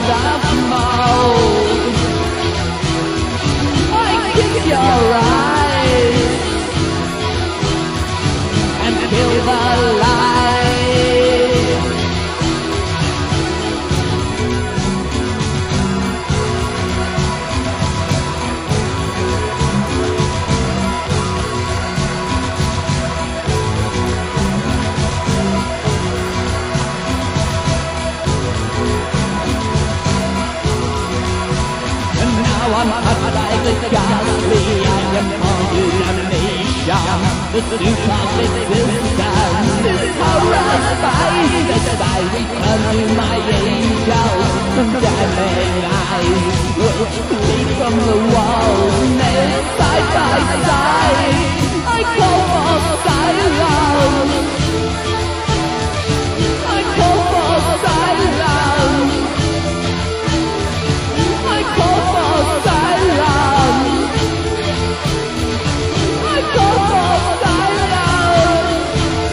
of mold. I kiss your eyes and kill the light. I'm hot like a ghastly condemnation. The soup of existence is harassed by this. I return to my angels, condemning eyes which lead from the wall, nailed side by side. I call for silence. I call for silence. I call for silence. I call for silence.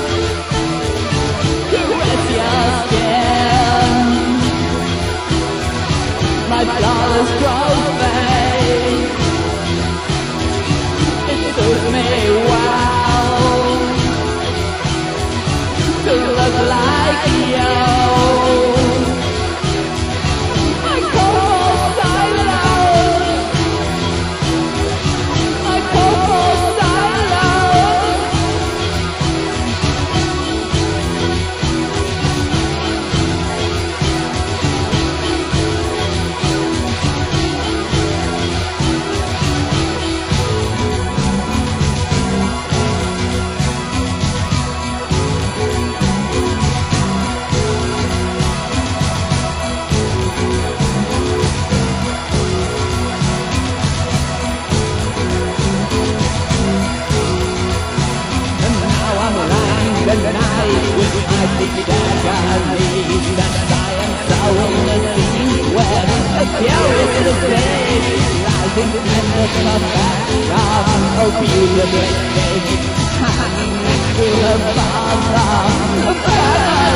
Caress your skin, my flawless trophy. It suits me well to look like you. The night with my big agonies, and I am so in the scene where the furious is rage, rising in the perfection, oh beautiful thing, hanging next to the father,